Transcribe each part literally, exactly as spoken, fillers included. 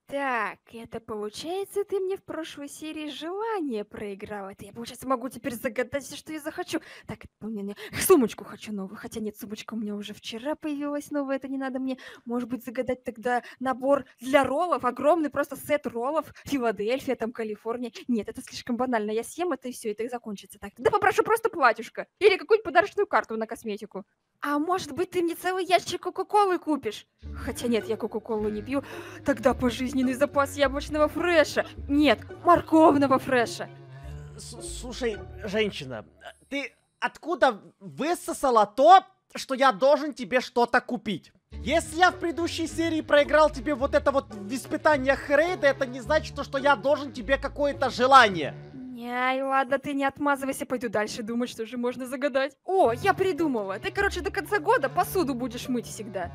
Так, это получается, ты мне в прошлой серии желание проиграл. Это я, получается, могу теперь загадать все, что я захочу. Так, это у меня сумочку хочу новую. Хотя нет, сумочка у меня уже вчера появилась новая, это не надо мне. Может быть, загадать тогда набор для роллов, огромный просто сет роллов. Филадельфия, там, Калифорния. Нет, это слишком банально. Я съем это и все, это и закончится. Так, да попрошу просто платьюшко. Или какую-нибудь подарочную карту на косметику. А может быть, ты мне целый ящик Кока-Колы купишь? Хотя нет, я Кока-Колу не пью. Тогда пожизненный запас яблочного фреша. Нет, морковного фреша. С- Слушай, женщина, ты откуда высосала то, что я должен тебе что-то купить? Если я в предыдущей серии проиграл тебе вот это вот испытание Хрейда, это не значит, то, что я должен тебе какое-то желание. Ай, ладно, ты не отмазывайся, пойду дальше думать, что же можно загадать. О, я придумала. Ты, короче, до конца года посуду будешь мыть всегда.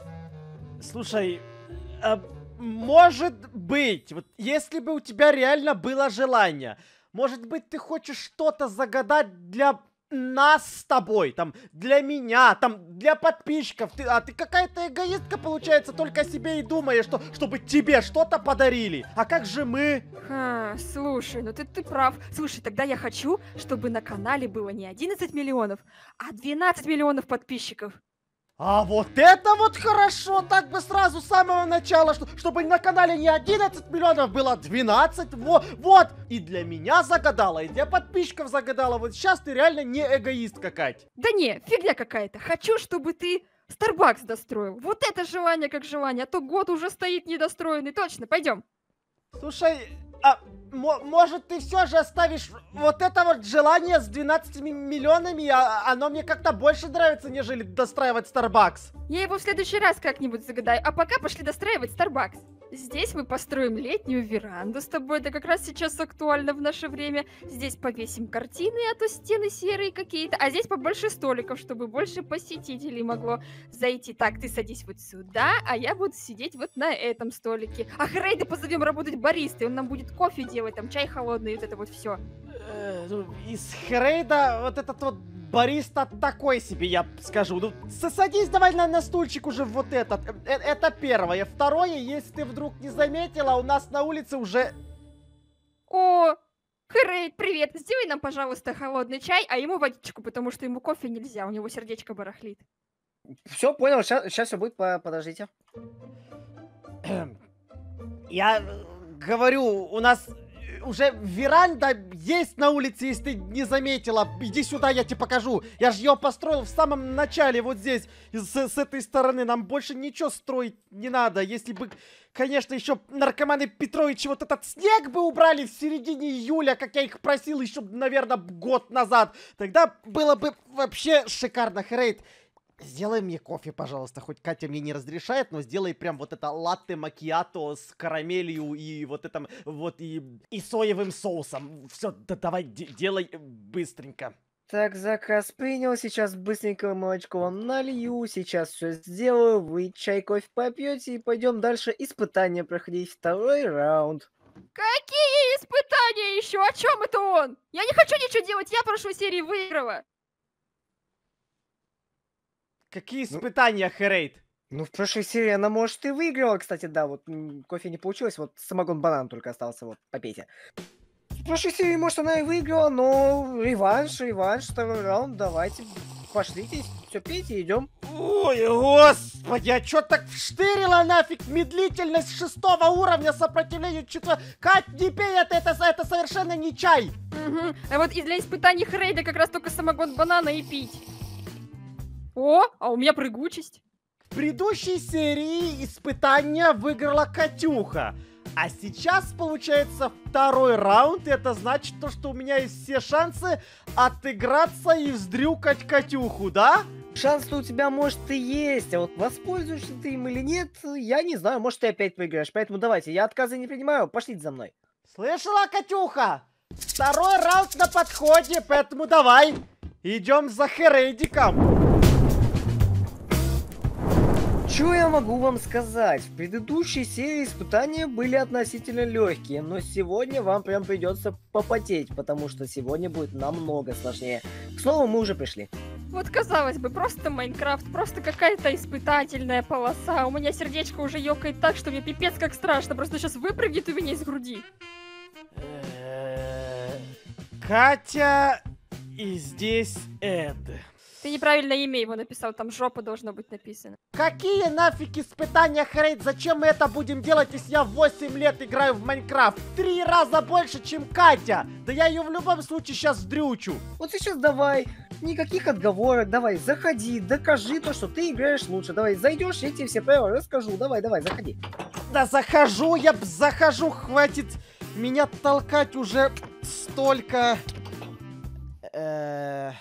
Слушай, а, может быть, вот если бы у тебя реально было желание, может быть, ты хочешь что-то загадать для нас с тобой, там, для меня, там, для подписчиков, ты, а ты какая-то эгоистка, получается, только о себе и думаешь, что, чтобы тебе что-то подарили. А как же мы? Ха, слушай, ну ты, ты прав. Слушай, тогда я хочу, чтобы на канале было не одиннадцать миллионов, а двенадцать миллионов подписчиков. А вот это вот хорошо, так бы сразу с самого начала, что, чтобы на канале не одиннадцать миллионов было двенадцать, вот, вот. И для меня загадала, и для подписчиков загадала, вот сейчас ты реально не эгоистка, Кать. Да не, фигня какая-то. Хочу, чтобы ты Starbucks достроил. Вот это желание как желание, а то год уже стоит недостроенный. Точно, пойдем. Слушай, а мо- может ты все же оставишь вот это вот желание с двенадцатью миллионами, а оно мне как-то больше нравится, нежели достраивать Starbucks. Я его в следующий раз как-нибудь загадаю, а пока пошли достраивать Starbucks. Здесь мы построим летнюю веранду с тобой, это как раз сейчас актуально в наше время. Здесь повесим картины, а то стены серые какие-то, а здесь побольше столиков, чтобы больше посетителей могло зайти. Так, ты садись вот сюда, а я буду сидеть вот на этом столике. А Хрейда позовем работать баристой, он нам будет кофе делать, там чай холодный, вот это вот все. Э, ну, из Хрейда вот этот вот бариста такой себе, я скажу. Ну, с- садись давай на, на стульчик уже вот этот. Э, это первое. Второе, если ты вдруг не заметила, у нас на улице уже... О, Хрейд, привет! Сделай нам, пожалуйста, холодный чай, а ему водичку, потому что ему кофе нельзя, у него сердечко барахлит. Все, понял, сейчас все будет, по- подождите. Я э, говорю, у нас э, уже веранда есть на улице, если ты не заметила. Иди сюда, я тебе покажу. Я же ее построил в самом начале, вот здесь, с, с этой стороны. Нам больше ничего строить не надо. Если бы, конечно, еще наркоманы Петровичи вот этот снег бы убрали в середине июля, как я их просил еще, наверное, год назад, тогда было бы вообще шикарно, Хрейд. Сделай мне кофе, пожалуйста. Хоть Катя мне не разрешает, но сделай прям вот это латте макиато с карамелью и вот этим вот и, и соевым соусом. Все, да, давай, де- делай э, быстренько. Так, заказ принял, сейчас быстренько молочко вам налью, сейчас все сделаю, вы чай, кофе попьете и пойдем дальше испытание проходить, второй раунд. Какие испытания еще? О чем это он? Я не хочу ничего делать, я прошлой серии выиграла. Какие испытания, Хрейд? Ну, в прошлой серии она, может, и выиграла, кстати, да, вот м, кофе не получилось, вот самогон-банан только остался, вот, попейте. В прошлой серии, может, она и выиграла, но реванш, реванш, второй раунд, давайте, пошлите, все пейте, идем. Ой, господи, а чё так вштырила нафиг медлительность шестого уровня сопротивлению четвертого? Кать, не пей это, это, это совершенно не чай. Угу. А вот и для испытаний Хрейда как раз только самогон банана и пить. О, а у меня прыгучесть. В предыдущей серии испытания выиграла Катюха. А сейчас получается второй раунд, и это значит то, что у меня есть все шансы отыграться и вздрюкать Катюху, да? Шанс-то у тебя, может, и есть, а вот воспользуешься ты им или нет, я не знаю, может, ты опять выиграешь, поэтому давайте, я отказы не принимаю, пошлите за мной. Слышала, Катюха? Второй раунд на подходе, поэтому давай, идем за Хрейдиком. Что я могу вам сказать? В предыдущей серии испытания были относительно легкие, но сегодня вам прям придется попотеть, потому что сегодня будет намного сложнее. К слову, мы уже пришли. Вот казалось бы, просто Майнкрафт, просто какая-то испытательная полоса. У меня сердечко уже ёкает так, что мне пипец как страшно. Просто сейчас выпрыгнет у меня из груди. Катя и здесь Эд. Ты неправильно имя его написал, там жопа должно быть написано. Какие нафиг испытания, Хрейт? Зачем мы это будем делать, если я восемь лет играю в Майнкрафт? Три раза больше, чем Катя! Да я ее в любом случае сейчас сдрючу. Вот сейчас давай, никаких отговорок, давай, заходи, докажи то, что ты играешь лучше. Давай, зайдешь, я тебе все правила расскажу. Давай, давай, заходи. Да захожу, я б захожу, хватит меня толкать уже столько. Э-э-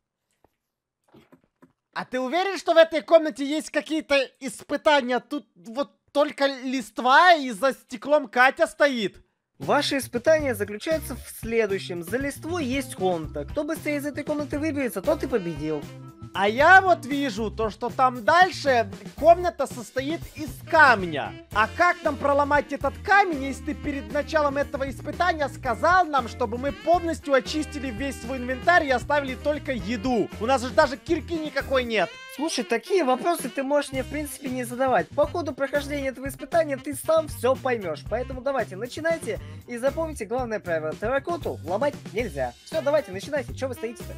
А ты уверен, что в этой комнате есть какие-то испытания? Тут вот только листва, и за стеклом Катя стоит. Ваши испытания заключаются в следующем. За листвой есть комната. Кто быстрее из этой комнаты выберется, тот и победил. А я вот вижу то, что там дальше комната состоит из камня. А как нам проломать этот камень, если ты перед началом этого испытания сказал нам, чтобы мы полностью очистили весь свой инвентарь и оставили только еду? У нас же даже кирки никакой нет. Слушай, такие вопросы ты можешь мне в принципе не задавать. По ходу прохождения этого испытания ты сам все поймешь. Поэтому давайте, начинайте и запомните главное правило. Терракоту ломать нельзя. Все, давайте, начинайте. Че вы стоите-то?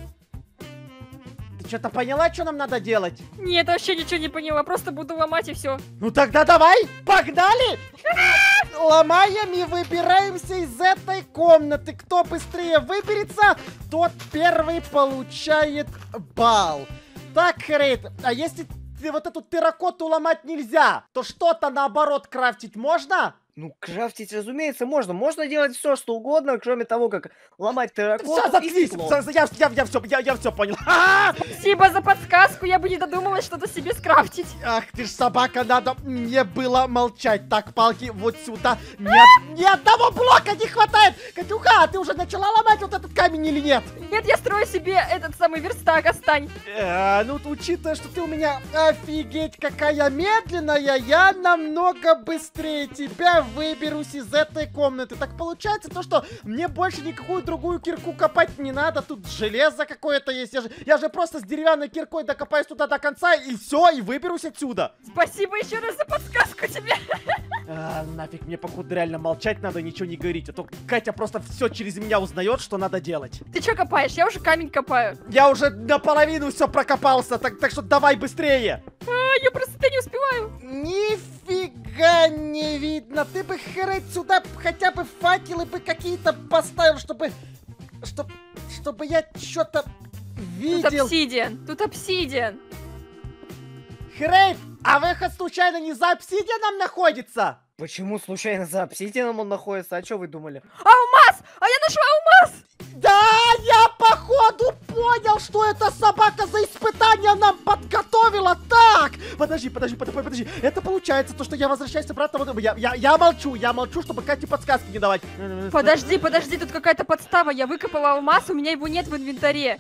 Ты что-то поняла, что нам надо делать? Нет, вообще ничего не поняла, просто буду ломать и все. Ну тогда давай, погнали! Ломаем и выбираемся из этой комнаты. Кто быстрее выберется, тот первый получает балл. Так, Хрейт, а если вот эту терракоту ломать нельзя, то что-то наоборот крафтить можно? Ну, крафтить, разумеется, можно. Можно делать все, что угодно, кроме того, как ломать терракоту Все, и заткнись! стекло. Я, я, я, все, я, я все понял. А-а-а! Спасибо за подсказку, я бы не додумалась что-то себе скрафтить. Ах ты ж собака, надо мне было молчать. Так, палки вот сюда. Нет, ни одного блока не хватает. Катюха, а ты уже начала ломать вот этот камень или нет? Нет, я строю себе этот самый верстак, отстань. Э, ну, учитывая, что ты у меня офигеть какая медленная, я намного быстрее тебя выберусь из этой комнаты. Так получается то, что мне больше никакую другую кирку копать не надо. Тут железо какое-то есть. Я же, я же просто с деревянной киркой докопаюсь туда до конца, и все, и выберусь отсюда. Спасибо еще раз за подсказку тебе. А, нафиг, мне походу реально молчать надо, ничего не говорить. А то Катя просто все через меня узнает, что надо делать. Ты что копаешь? Я уже камень копаю. Я уже наполовину все прокопался, так, так что давай быстрее. А, я просто не успеваю. Нифига не видно. Ты бы, Хрейт, сюда хотя бы факелы бы какие-то поставил, чтобы... Чтобы, чтобы я что-то видел. Тут обсидиан, тут обсидиан. Хрейт, а выход случайно не за обсидианом находится? Почему случайно за обсидианом он находится? А что вы думали? Алмаз! А я нашла алмаз! Да, я походу понял, что эта собака за испытание нам подготовила. Так, подожди, подожди, подожди, подожди. Это получается то, что я возвращаюсь обратно. Вот, я, я, я молчу, я молчу, чтобы Кате подсказки не давать. Подожди, подожди, тут какая-то подстава. Я выкопала алмаз, у меня его нет в инвентаре.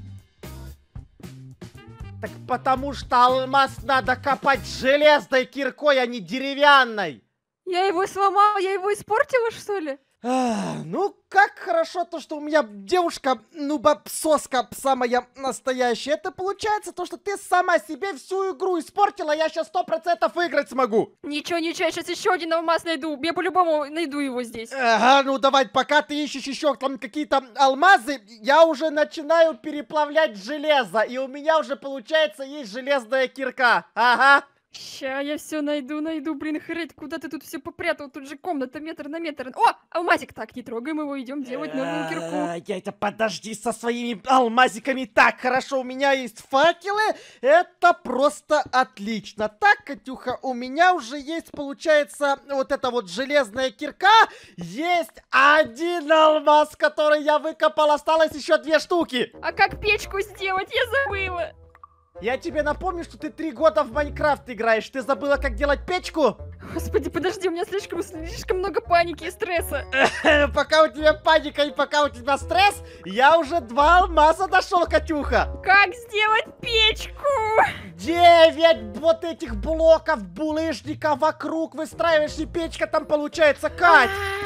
Так потому что алмаз надо копать железной киркой, а не деревянной. Я его сломала, я его испортила, что ли? А, ну, как хорошо то, что у меня девушка, ну, бабсоска самая настоящая. Это получается то, что ты сама себе всю игру испортила, я сейчас сто процентов выиграть смогу. Ничего, ничего, я сейчас еще один алмаз найду. Я по-любому найду его здесь. Ага, ну давай, пока ты ищешь еще там какие-то алмазы, я уже начинаю переплавлять железо, и у меня уже, получается, есть железная кирка. Ага. Ща я все найду, найду, блин, Хрейт, куда ты тут все попрятал? Тут же комната метр на метр. О, алмазик, так, не трогаем его, идем делать новую кирку. Я это подожди со своими алмазиками. Так, хорошо, у меня есть факелы. Это просто отлично. Так, Катюха, у меня уже есть, получается, вот эта вот железная кирка. Есть один алмаз, который я выкопал. Осталось еще две штуки. А как печку сделать? Я забыла. Я тебе напомню, что ты три года в Майнкрафт играешь. Ты забыла, как делать печку? Господи, подожди, у меня слишком, слишком много паники и стресса. Пока у тебя паника и пока у тебя стресс, я уже два алмаза нашел, Катюха. Как сделать печку? Девять вот этих блоков булыжника вокруг выстраиваешь, и печка там получается, Кать.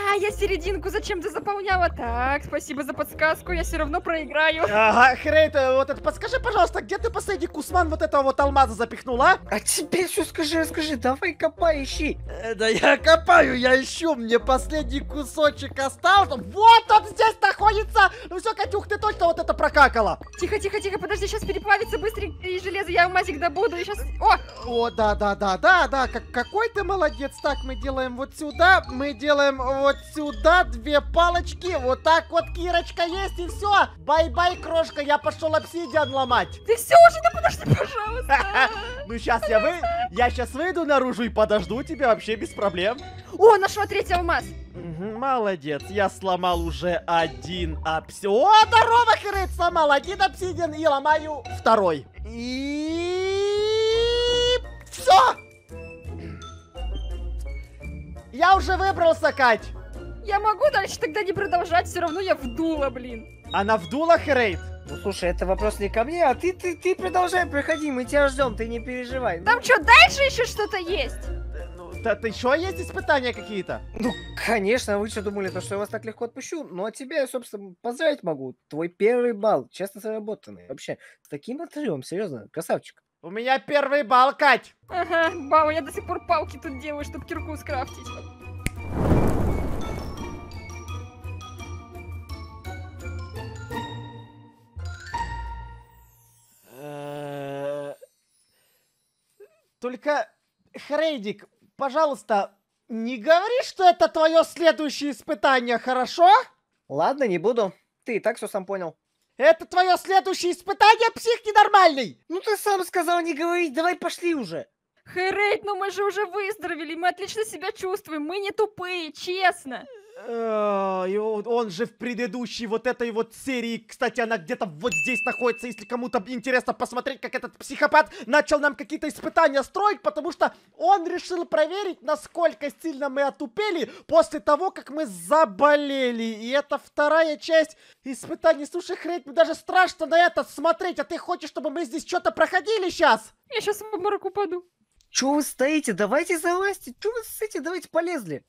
А, я серединку зачем-то заполняла. Так, спасибо за подсказку, я все равно проиграю. Ага, Хрейт, э, вот это подскажи, пожалуйста, где ты последний кусман вот этого вот алмаза запихнула? А теперь все скажи, расскажи, давай копай, ищи. Э, Да я копаю, я ищу, мне последний кусочек остался. Вот он здесь находится! Ну все, Катюх, ты точно вот это прокакала. Тихо, тихо, тихо, подожди, сейчас переплавится быстренько и железо, я алмазик добуду, и сейчас... О, О, да, да, да, да, да, как, какой ты молодец. Так, мы делаем вот сюда, мы делаем вот сюда две палочки. Вот так вот, Кирочка, есть, и все. Бай-бай, крошка, я пошел обсидиан ломать. ты все уже, да подожди, пожалуйста. Ну, сейчас я вы... Я сейчас выйду наружу и подожду тебя вообще без проблем. О, нашла третий алмаз. Мгм, молодец, я сломал уже один обсидиан. О, здорово, Хрейт, сломал один обсидиан и ломаю второй. И... Все! Я уже выбрался, Кать. Я могу дальше тогда не продолжать, все равно я вдула, блин. Она вдула, Хрейт? Ну слушай, это вопрос не ко мне, а ты, ты, ты продолжай, проходи, мы тебя ждем, ты не переживай. Там что, дальше еще что-то есть? Ну, да, ты еще есть испытания какие-то? Ну, конечно, вы что думали, то, что я вас так легко отпущу? Ну, а тебя я, собственно, поздравить могу. Твой первый балл, честно заработанный. Вообще, с таким отрывом, серьезно, красавчик. У меня первый балл, Кать. Ага, баба, я до сих пор палки тут делаю, чтобы кирку скрафтить. Э, Только, Хрейдик, пожалуйста, не говори, что это твое следующее испытание, хорошо? Ладно, не буду. Ты и так все сам понял. Это твое следующее испытание, псих ненормальный! Ну, ты сам сказал не говорить, давай пошли уже. Хейрейт, ну мы же уже выздоровели, мы отлично себя чувствуем, мы не тупые, честно. Э, и он он же в предыдущей вот этой вот серии, кстати, она где-то вот здесь находится, если кому-то интересно посмотреть, как этот психопат начал нам какие-то испытания строить, потому что он решил проверить, насколько сильно мы отупели после того, как мы заболели. И это вторая часть испытаний. Слушай, Хрейт, мне даже страшно на это смотреть, а ты хочешь, чтобы мы здесь что-то проходили сейчас? Я сейчас в обморок упаду. Чего вы стоите? Давайте залазьте. Чего вы стоите? Давайте полезли.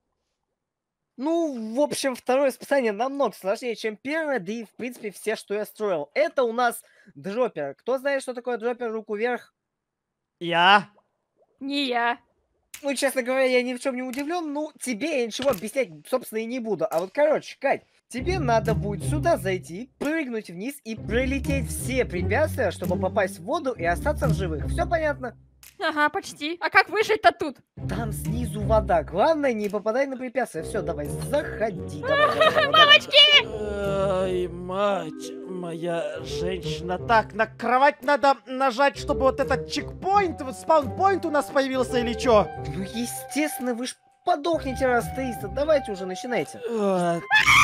Ну, в общем, второе испытание намного сложнее, чем первое, да и, в принципе, все, что я строил. Это у нас дроппер. Кто знает, что такое дроппер? Руку вверх. Я. Не я. Ну, честно говоря, я ни в чем не удивлен. Ну, тебе я ничего объяснять, собственно, и не буду. А вот, короче, Кать, тебе надо будет сюда зайти, прыгнуть вниз и пролететь все препятствия, чтобы попасть в воду и остаться в живых. Все понятно? Ага, почти. А как выжить-то тут? Там снизу вода. Главное, не попадай на препятствия. Все, давай, заходи. Давай, давай, давай, давай. Мамочки! Ай, мать моя женщина. Так, на кровать надо нажать, чтобы вот этот чекпоинт, вот спаунпоинт у нас появился или чё? Ну, естественно, вы ж подохнете раз триста. Давайте уже, начинайте. Э,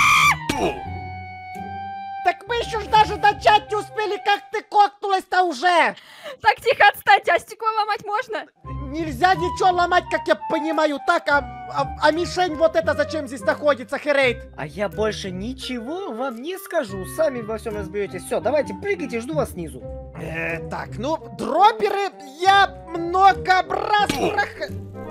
Так мы еще ж даже начать не успели, как ты кокнулась-то уже! Так, тихо, отстать, а стекло ломать можно? Нельзя ничего ломать, как я понимаю. Так, а, а, а мишень вот это зачем здесь находится, Херейт? А я больше ничего вам не скажу. Сами во всем разберетесь. Все, давайте прыгайте, жду вас снизу. Э, так, ну, дроперы я много раз прох...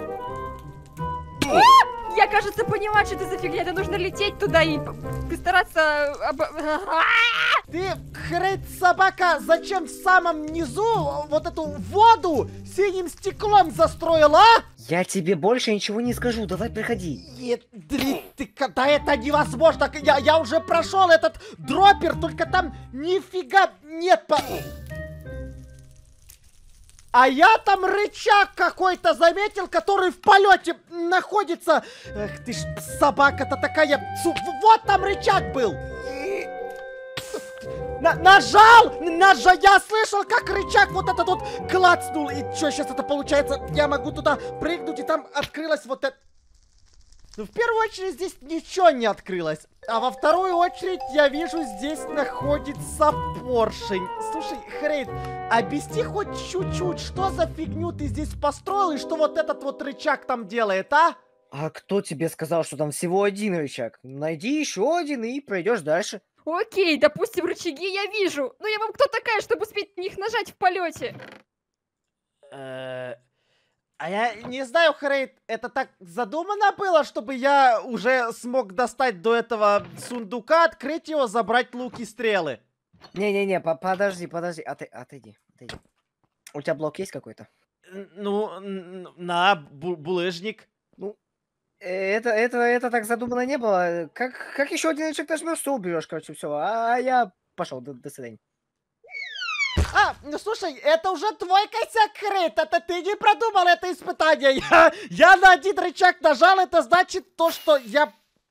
Я, кажется, поняла, что это за фигня. Это нужно лететь туда и п- постараться... об- Ты, Хрейт, собака, зачем в самом низу вот эту воду синим стеклом застроила, а? Я тебе больше ничего не скажу. Давай, приходи. Е- дри- ты, да это невозможно. Я, я уже прошел этот дропер, только там нифига нет по... А я там рычаг какой-то заметил, который в полете находится. Эх ты ж собака-то такая. Су- Вот там рычаг был. И- На- нажал! Нажал! Я слышал, как рычаг вот этот вот клацнул. И что сейчас это получается? Я могу туда прыгнуть, и там открылось вот это. Ну, в первую очередь, здесь ничего не открылось. А во вторую очередь, я вижу, здесь находится поршень. Слушай, Хрейт, объясни хоть чуть-чуть, что за фигню ты здесь построил, и что вот этот вот рычаг там делает, а? А кто тебе сказал, что там всего один рычаг? Найди еще один и пройдешь дальше. Окей, допустим, рычаги я вижу. Но я вам кто такая, чтобы успеть на них нажать в полете? Э, А я не знаю, Хрейт, это так задумано было, чтобы я уже смог достать до этого сундука, открыть его, забрать лук и стрелы? Не-не-не, по- подожди, подожди, Оты- отойди, отойди. У тебя блок есть какой-то? Н- Ну, н- на, бу- булыжник. Ну, э, это, это, это так задумано не было. Как, как еще один человек нажмешь, все уберешь, короче, все. А я пошел, до, до свидания. А, ну слушай, это уже твой косяк, Хрейт, это ты не продумал это испытание. Я, я на один рычаг нажал, это значит то, что я...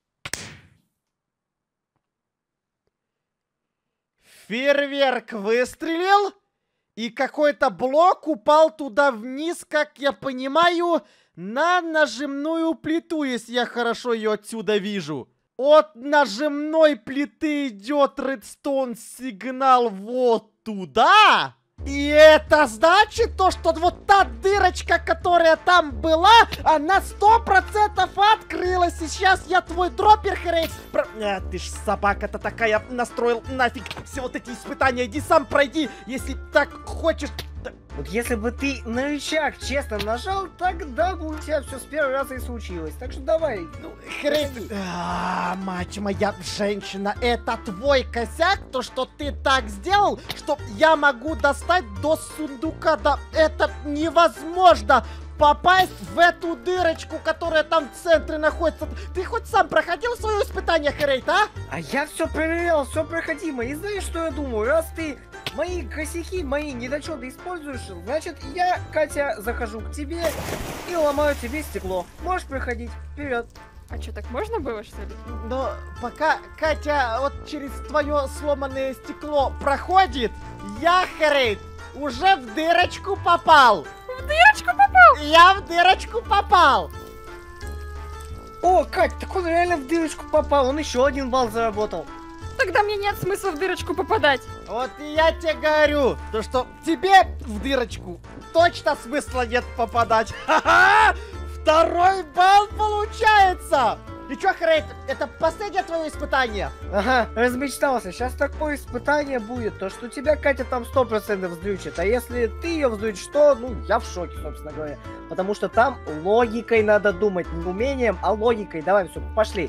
Фейерверк выстрелил, и какой-то блок упал туда вниз, как я понимаю, на нажимную плиту, если я хорошо ее отсюда вижу. От нажимной плиты идет редстоун сигнал вот туда. И это значит то, что вот та дырочка, которая там была, она сто процентов открылась. И сейчас я твой дроппер, Хрейт. Про... А, ты ж собака-то такая, настроил нафиг все вот эти испытания. Иди сам пройди, если так хочешь. Вот если бы ты на рычаг честно нажал, тогда бы у тебя все с первого раза и случилось. Так что давай. Ну, Хрейт, а, мать моя женщина, это твой косяк, то, что ты так сделал, что я могу достать до сундука, да это невозможно попасть в эту дырочку, которая там в центре находится. Ты хоть сам проходил свое испытание, Хрейт, а? А я все проверял, все проходимо. И знаешь, что я думаю? Раз ты мои косяки, мои недочеты используешь, значит, я, Катя, захожу к тебе и ломаю тебе стекло. Можешь проходить. Вперед. А что, так можно было, что ли? Но пока Катя вот через твое сломанное стекло проходит, я, Хрейт, уже в дырочку попал. В дырочку попал? Я в дырочку попал. О, Кать, так он реально в дырочку попал. Он еще один балл заработал. Тогда мне нет смысла в дырочку попадать. Вот и я тебе говорю, то что тебе в дырочку точно смысла нет попадать. Ха-ха! Второй балл получается. И чё, Хрейт, это последнее твое испытание? Ага, размечтался. Сейчас такое испытание будет, то что тебя Катя там сто процентов вздрючит. А если ты ее вздрючишь, то, ну, я в шоке, собственно говоря. Потому что там логикой надо думать. Не умением, а логикой. Давай, все, пошли.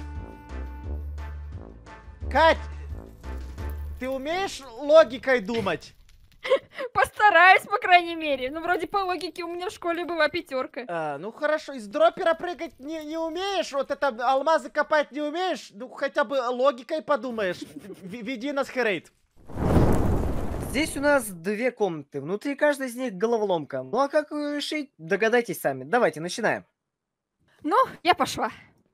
Кать, ты умеешь логикой думать? Постараюсь, по крайней мере. Ну, вроде по логике у меня в школе была пятерка. А, ну хорошо, из дроппера прыгать не, не умеешь, вот это алмазы копать не умеешь, ну хотя бы логикой подумаешь. В- Веди нас, Хрейт. Здесь у нас две комнаты. Внутри каждой из них головоломка. Ну а как ее решить, догадайтесь сами. Давайте, начинаем. Ну, я пошла.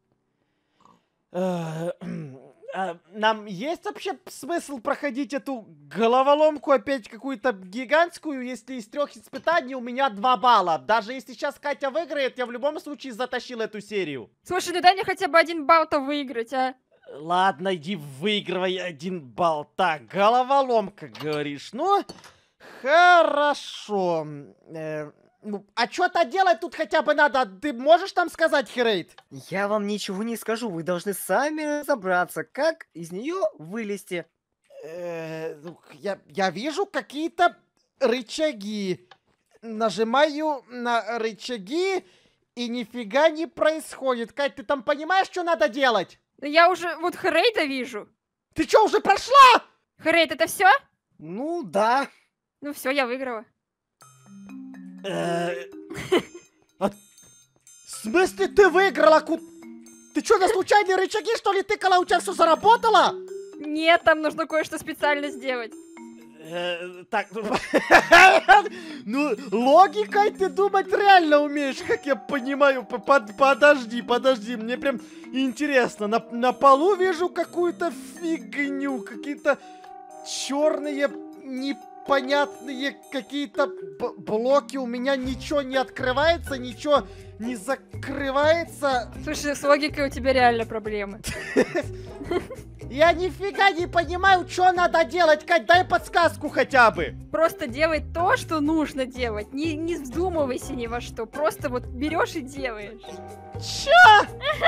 Э, а нам есть вообще смысл проходить эту головоломку опять какую-то гигантскую, если из трех испытаний у меня два балла? Даже если сейчас Катя выиграет, я в любом случае затащил эту серию. Слушай, ну дай мне хотя бы один балл-то выиграть, а? Ладно, иди выигрывай один балл. Так, головоломка, говоришь. Ну, хорошо. Э, ну, а что-то делать тут хотя бы надо. Ты можешь там сказать, Хрейт? Я вам ничего не скажу. Вы должны сами разобраться, как из нее вылезти. Э, ну, я, я вижу какие-то рычаги. Нажимаю на рычаги, и нифига не происходит. Кать, ты там понимаешь, что надо делать? Ну, я уже вот Хрейта вижу. Ты что, уже прошла? Хрейт, это все? Ну да. Ну все, я выиграла. Э, а В смысле ты выиграла? Ку- Ты что, на случайные рычаги, что ли, тыкала? У тебя все заработало? Нет, там нужно кое-что специально сделать. Э, Так, ну, ну, логикой ты думать реально умеешь, как я понимаю. П- под- Подожди, подожди, мне прям интересно. На, на полу вижу какую-то фигню, какие-то черные, непонятные какие-то б- блоки. У меня ничего не открывается, ничего не закрывается. Слушай, с логикой у тебя реально проблемы. Я нифига не понимаю, что надо делать, Кать, дай подсказку хотя бы. Просто делай то, что нужно делать. Не, не вздумывайся ни во что. Просто вот берешь и делаешь. Чё?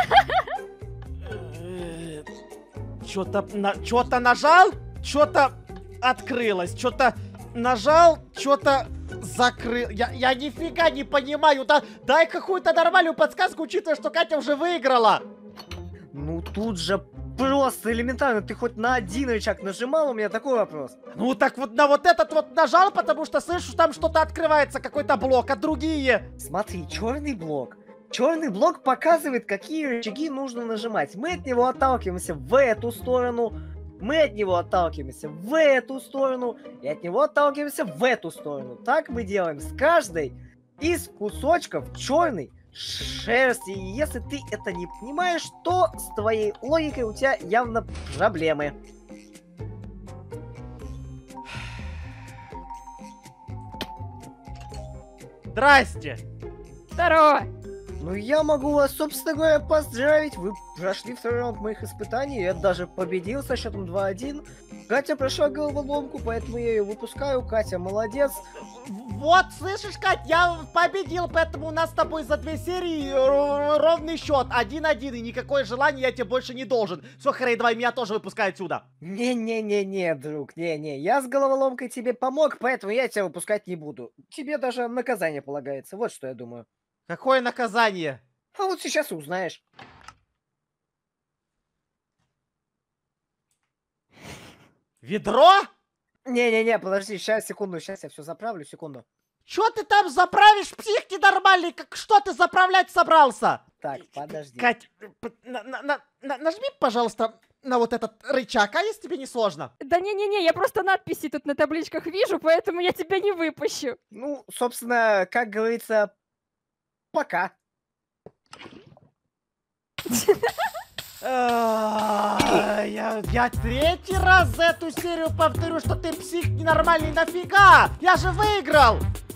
Чё-то на... Чё-то нажал, чё-то открылось, чё-то нажал, чё-то закрыл. Я, я нифига не понимаю. Да, дай какую-то нормальную подсказку, учитывая, что Катя уже выиграла. Ну тут же просто элементарно. Ты хоть на один рычаг нажимал? У меня такой вопрос. Ну так вот на вот этот вот нажал, потому что слышу, там что-то открывается, какой-то блок, а другие. Смотри, черный блок. Черный блок показывает, какие рычаги нужно нажимать. Мы от него отталкиваемся в эту сторону. Мы от него отталкиваемся в эту сторону. И от него отталкиваемся в эту сторону. Так мы делаем с каждой из кусочков черной шерсти. И если ты это не понимаешь, то с твоей логикой у тебя явно проблемы. Здрасте. Здорово! Ну, я могу вас, собственно говоря, поздравить. Вы прошли второй раунд моих испытаний. Я даже победил со счетом два один. Катя прошла головоломку, поэтому я ее выпускаю. Катя, молодец. Вот, слышишь, Кать, я победил, поэтому у нас с тобой за две серии р- ровный счет. один-один, и никакое желание я тебе больше не должен. Все, Хрей, давай меня тоже выпускай отсюда. Не-не-не-не, друг, не-не. Я с головоломкой тебе помог, поэтому я тебя выпускать не буду. Тебе даже наказание полагается. Вот что я думаю. Какое наказание? А вот сейчас и узнаешь. Ведро? Не-не-не, подожди, сейчас, секунду, сейчас я все заправлю, секунду. Чё ты там заправишь, псих ненормальный? Как, что ты заправлять собрался? Так, подожди. Кать, п- на- на- на- на- нажми, пожалуйста, на вот этот рычаг, а если тебе не сложно? Да не-не-не, я просто надписи тут на табличках вижу, поэтому я тебя не выпущу. Ну, собственно, как говорится, пока. А, Я, я третий раз за эту серию повторю, что ты псих ненормальный, нафига? Я же выиграл!